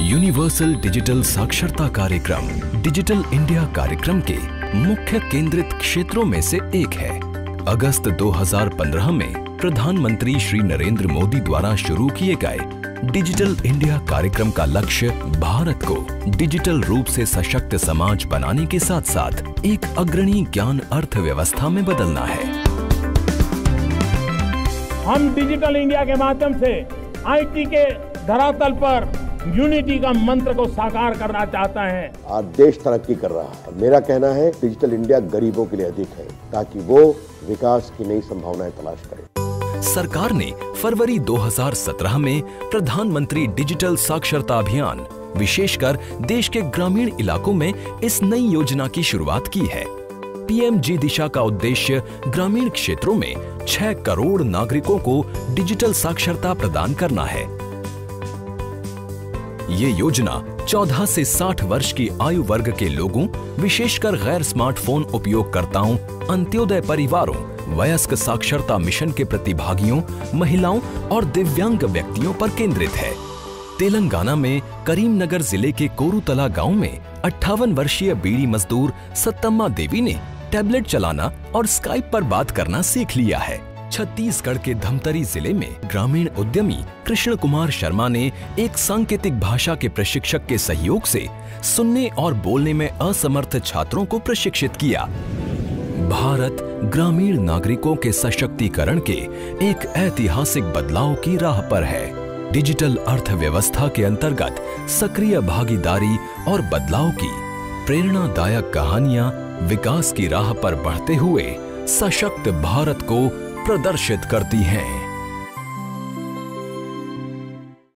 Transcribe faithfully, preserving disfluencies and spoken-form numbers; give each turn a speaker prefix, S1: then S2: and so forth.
S1: Universal digital साक्षरता कार्यक्रम digital India कार्यक्रम के मुख्य केंद्रित क्षेत्रों में से एक है। अगस्त दो हज़ार पंद्रह में प्रधानमंत्री श्री नरेंद्र मोदी द्वारा शुरू किए गए डिजिटल इंडिया कार्यक्रम का लक्ष्य भारत को डिजिटल रूप से सशक्त समाज बनाने के साथ साथ एक अग्रणी ज्ञान अर्थव्यवस्था में बदलना है।
S2: हम डिजिटल इंडिया के माध्यम से आईटी के धरातल पर यूनिटी का मंत्र को साकार करना चाहता है।
S3: आज देश तरक्की कर रहा है। मेरा कहना है डिजिटल इंडिया गरीबों के लिए अधिक है ताकि वो विकास की नई संभावनाएं तलाश करें।
S1: सरकार ने फरवरी दो हज़ार सत्रह में प्रधानमंत्री डिजिटल साक्षरता अभियान विशेषकर देश के ग्रामीण इलाकों में इस नई योजना की शुरुआत की है। पीएमजी दिशा का उद्देश्य ग्रामीण क्षेत्रों में छह करोड़ नागरिकों को डिजिटल साक्षरता प्रदान करना है। ये योजना चौदह से साठ वर्ष की आयु वर्ग के लोगों, विशेषकर गैर स्मार्टफोन उपयोगकर्ताओं, अंत्योदय परिवारों, वयस्क साक्षरता मिशन के प्रतिभागियों, महिलाओं और दिव्यांग व्यक्तियों पर केंद्रित है। तेलंगाना में करीमनगर जिले के कोरुतला गांव में अट्ठावन वर्षीय बीड़ी मजदूर सत्तम्मा देवी ने टैबलेट चलाना और स्काइप पर बात करना सीख लिया है। छत्तीसगढ़ के धमतरी जिले में ग्रामीण उद्यमी कृष्ण कुमार शर्मा ने एक सांकेतिक भाषा के प्रशिक्षक के सहयोग से सुनने और बोलने में असमर्थ छात्रों को प्रशिक्षित किया। भारत ग्रामीण नागरिकों के सशक्तिकरण के एक ऐतिहासिक बदलाव की राह पर है। डिजिटल अर्थव्यवस्था के अंतर्गत सक्रिय भागीदारी और बदलाव की प्रेरणादायक कहानियां विकास की राह पर बढ़ते हुए सशक्त भारत को प्रदर्शित करती हैं।